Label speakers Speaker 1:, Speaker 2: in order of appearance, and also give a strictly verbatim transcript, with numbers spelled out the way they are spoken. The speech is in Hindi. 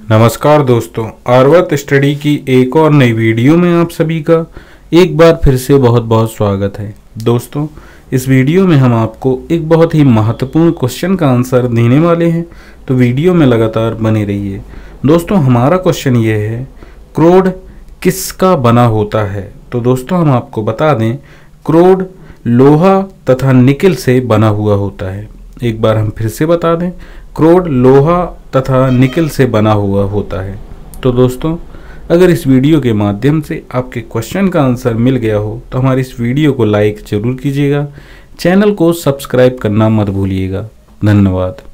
Speaker 1: नमस्कार दोस्तों, आर्वत स्टडी की एक और नई वीडियो में आप सभी का एक बार फिर से बहुत बहुत स्वागत है। दोस्तों, इस वीडियो में हम आपको एक बहुत ही महत्वपूर्ण क्वेश्चन का आंसर देने वाले हैं, तो वीडियो में लगातार बने रहिए। दोस्तों, हमारा क्वेश्चन ये है, क्रोड किसका बना होता है? तो दोस्तों, हम आपको बता दें, क्रोड लोहा तथा निकेल से बना हुआ होता है। एक बार हम फिर से बता दें, क्रोड लोहा तथा निकेल से बना हुआ होता है। तो दोस्तों, अगर इस वीडियो के माध्यम से आपके क्वेश्चन का आंसर मिल गया हो तो हमारी इस वीडियो को लाइक जरूर कीजिएगा, चैनल को सब्सक्राइब करना मत भूलिएगा। धन्यवाद।